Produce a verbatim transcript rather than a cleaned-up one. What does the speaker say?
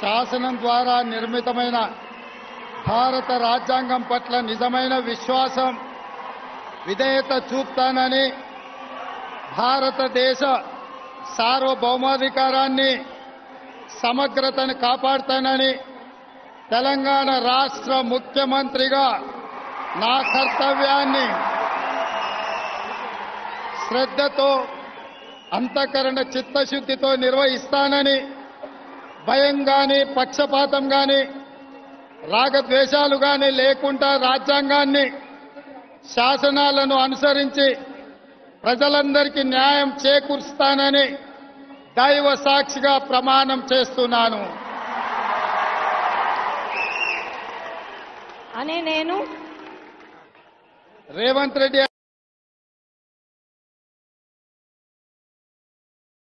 శాసనం ద్వారా నిర్మితమైన భారత రాజ్యాంగం పట్ల నిజమైన విశ్వాసం విధేయత చూపుతానని, భారతదేశ సార్వభౌమాధికారాన్ని సమగ్రతను కాపాడుతానని తెలంగాణ రాష్ట్ర ముఖ్యమంత్రిగా నా కర్తవ్యాన్ని శ్రద్ధతో అంతఃకరణ చిత్తశుద్ధితో నిర్వహిస్తానని, భయం గాని పక్షపాతం గాని రాగద్వేషాలు గాని లేకుండా రాజ్యాంగాన్ని శాసనాలను అనుసరించి ప్రజలందరికీ న్యాయం చేకూరుస్తానని దైవ సాక్షిగా ప్రమాణం చేస్తున్నాను అనే నేను రేవంత్ రెడ్డి